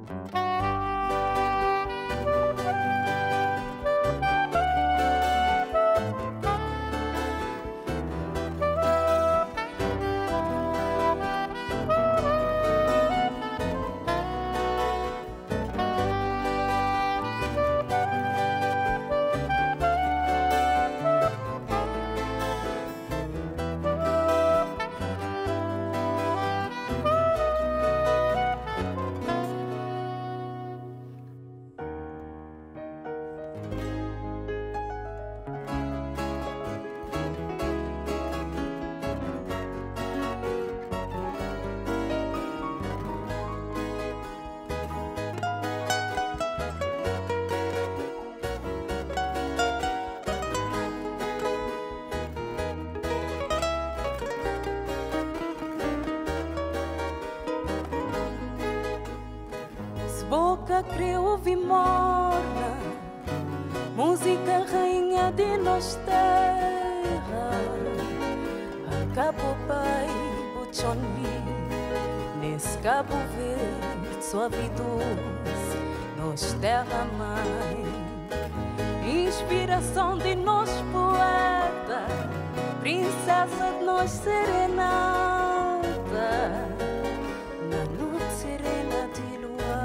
Boca creu ouvir morna, música rainha de nós terra. Acabou pai, buchonli, nesse Cabo Verde, suave doce, nós terra mãe. Inspiração de nós poeta, princesa de nós serenata. Na noite serena de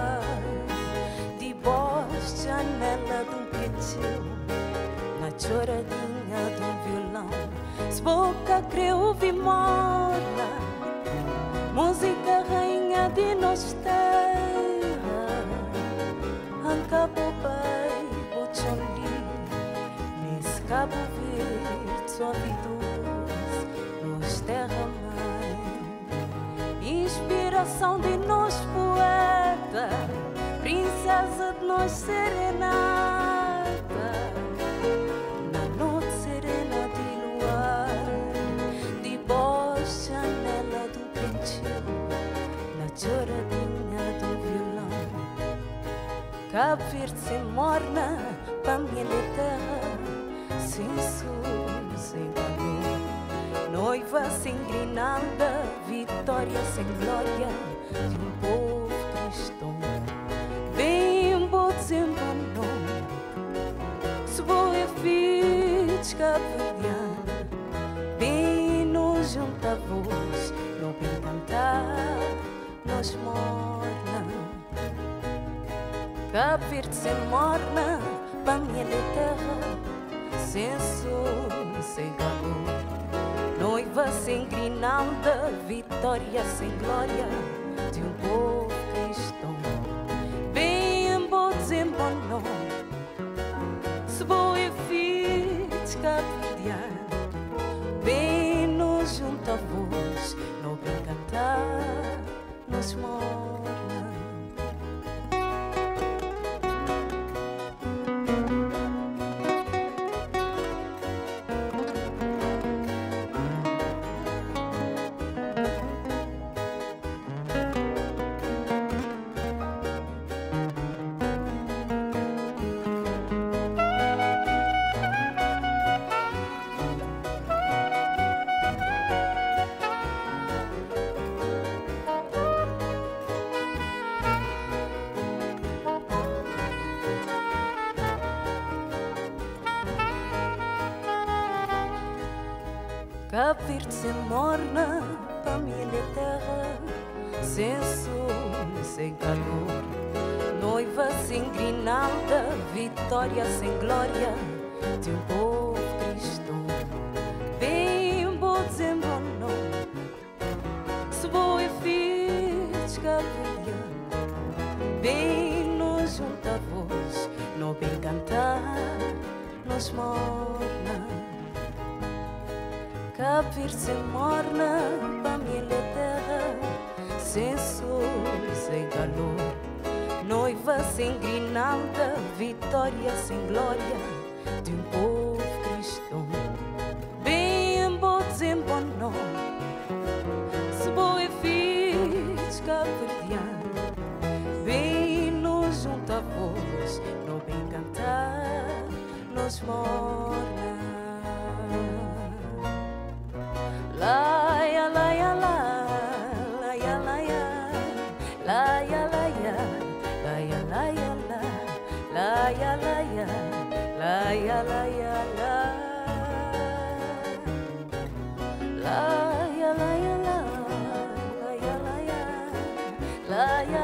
janela de petil, na choradinha de violão, se boca creu ouvir morna, música rainha de nós terra. Acabou pai, bochonli, nesse Cabo Verde, suave doce, nós terra mãe. Inspiração de nós poeta, princesa de nós serenata. Na noite serena de luar, de voz, janela do pentil, na choradinha do violão. Cabo Verde sem morna, pra minha terra, sem sol, sem calor. Noiva sem grinalda, vitória sem glória, de um povo cristão. Bem bom desembonou, se boa é filhos cabo-verdiana, bem nos junta voz, não bem cantar, nós morna. Cabo Verde sem morna, pra minha terra, sem sol, sem calor. Noiva sem grinalda, vitória sem glória, de um povo cristão. Desembonou, se boa é filhos cabo-verdiana, bem nos junta voz, não bem cantar, nos morna. Cabo Verde sem morna, pra minha terra, sem sol, sem calor. Noiva sem grinalda, vitória sem glória, de um povo cristão. Bem bom desembonou, se boa é filhos cabo-verdiana, bem nos junta voz, não bem cantar, nos morna. Cabo Verde sem morna, pra minha terra, sem sol, sem calor. Noiva sem grinalda, vitória sem glória, de um povo cristão. Bem bom desembonou, se boa é filhos cabo-verdiana, bem nos junta voz, não bem cantar, nos morna. Laia, laia, laia, laia, laia, laia, laia, laia, la. Laia, laia, la. Laia, laia, laia.